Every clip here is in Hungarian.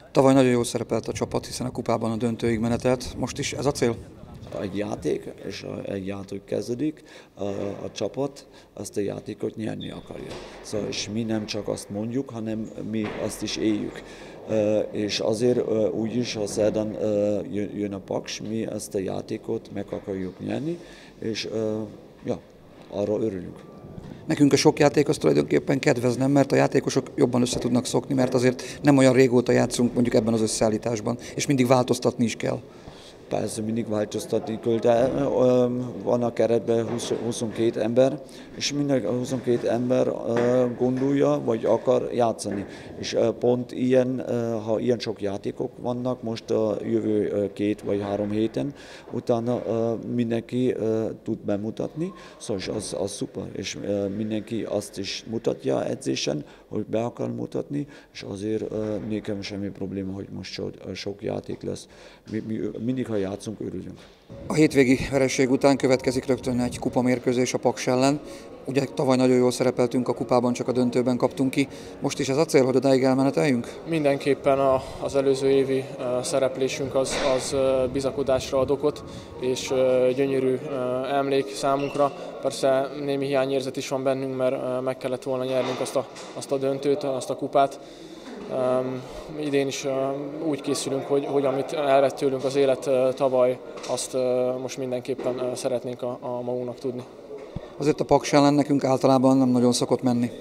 Tavaly nagyon jól szerepelt a csapat, hiszen a kupában a döntőig menetelt. Most is ez a cél? Egy játék, és egy játék kezdődik, a csapat azt a játékot nyerni akarja. Szóval, és mi nem csak azt mondjuk, hanem mi azt is éljük. És azért úgyis, ha szerdán jön a Paks, mi ezt a játékot meg akarjuk nyerni, és ja, arra örülünk. Nekünk a sok játék az tulajdonképpen kedvezne, mert a játékosok jobban össze tudnak szokni, mert azért nem olyan régóta játszunk mondjuk ebben az összeállításban, és mindig változtatni is kell. Persze mindig változtatni kell, de van a keretben 22 ember, és minden 22 ember gondolja, vagy akar játszani. És pont ilyen, ha ilyen sok játékok vannak, most a jövő 2 vagy 3 héten, utána mindenki tud bemutatni, szóval az szuper, és mindenki azt is mutatja edzésen, hogy be akar mutatni, és azért nekem semmi probléma, hogy most sok játék lesz. Mindig, ha játszunk, örülünk. A hétvégi vereség után következik rögtön egy kupamérkőzés a Paks ellen. Ugye tavaly nagyon jól szerepeltünk a kupában, csak a döntőben kaptunk ki. Most is ez a cél, hogy odáig elmeneteljünk? Mindenképpen az előző évi szereplésünk az bizakodásra ad okot, és gyönyörű emlék számunkra. Persze némi hiányérzet is van bennünk, mert meg kellett volna nyernünk azt a döntőt, azt a kupát. Idén is úgy készülünk, hogy amit elvett tőlünk az élet tavaly, azt most mindenképpen szeretnénk a magunknak tudni. Azért a Paks ellen nekünk általában nem nagyon szokott menni.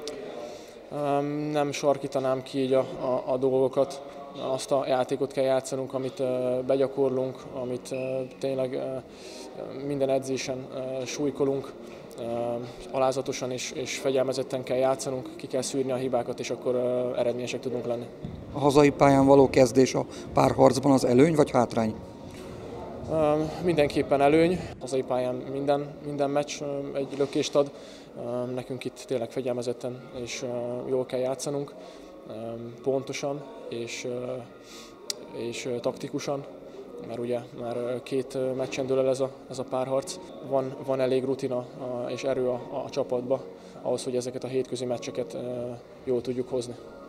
Nem sarkítanám ki így a dolgokat. Azt a játékot kell játszanunk, amit begyakorlunk, amit tényleg minden edzésen súlykolunk. Alázatosan és fegyelmezetten kell játszanunk, ki kell szűrni a hibákat, és akkor eredményesek tudunk lenni. A hazai pályán való kezdés a párharcban az előny vagy hátrány? Mindenképpen előny. A hazai pályán minden meccs egy lökést ad. Nekünk itt tényleg fegyelmezetten és jól kell játszanunk, pontosan és taktikusan, mert ugye már 2 meccsen dől el ez a párharc. Van elég rutina és erő a csapatba ahhoz, hogy ezeket a hétközi meccseket jól tudjuk hozni.